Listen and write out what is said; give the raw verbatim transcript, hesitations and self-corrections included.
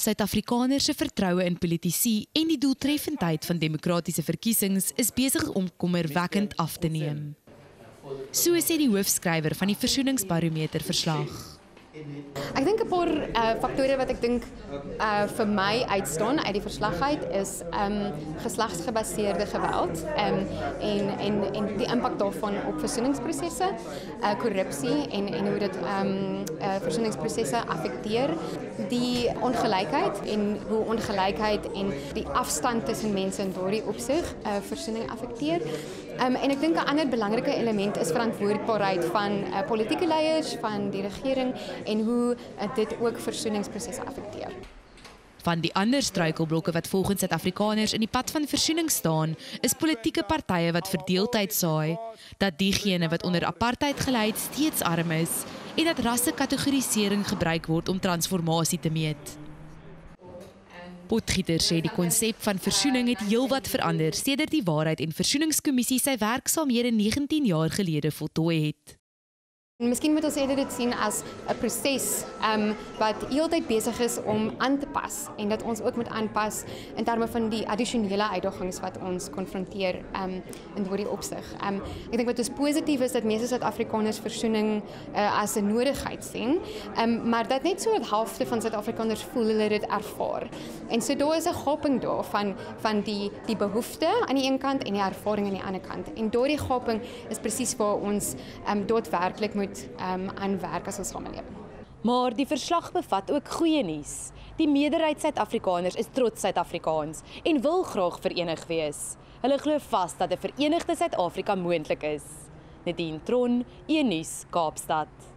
Suid-Afrikaners se vertroue in politici en die doeltreffendheid van demokratiese verkiesings is besig om kommerwekkend af te neem. So sê die hoofskrywer van die Versoeningsbarometer verslag. Ek dink 'n paar uh, faktore wat ek dink uh, vir my uitstaan uit die verslag uit is um, geslagsgebaseerde geweld um, en, en, en die impak daarvan op versoeningsprosesse, uh, korrupsie en, en hoe dit um, uh, versoeningsprosesse affekteer, die ongelykheid en hoe ongelykheid en die afstand tussen mense in daardie opsig uh, versoening affekteer. Um, en ek dink 'n ander belangrike element is verantwoordbaarheid van uh, politieke leiers, van die regering en hoe uh, dit ook versoeningsprosesse affekteer. Van die ander struikelblokke wat volgens Suid-Afrikaners in die pad van versoening staan, is politieke partye wat verdeeldheid saai, dat diegene wat onder apartheid gelei het steeds arm is en dat rassekategorisering gebruik word om transformasie te meet. Potgieter sê die konsep van versoening het heelwat verander sedert die Waarheid en Versoeningskommissie sy werksaamhede negentien jaar gelede voltooi het. Miskien moet ons eerder dit sien as 'n proses um, wat heeltyd besig is om aan te pas en dat ons ook moet aanpas in terme van die addisionele uitdagings wat ons konfronteer um, in daardie opsig. Um, ek dink wat ons positief is dat meeste Suid-Afrikaners versoening uh, as 'n nodigheid sien, um, maar dat net so 'n helfte van Suid-Afrikaners voel hulle dit ervaar. En so daar is 'n gaping daar van van die die behoefte aan die een kant en die ervaring aan die ander kant. En daardie gaping is presies waar ons um, daadwerklik moet Um, aan werk as ons samelewing. Maar die verslag bevat ook goeie nuus. Die meerderheid Suid-Afrikaners is trots Suid-Afrikaans en wil graag verenig wees. Hulle glo vas dat 'n verenigde Suid-Afrika moontlik is. Nadine Tron, E-nuus, Kaapstad.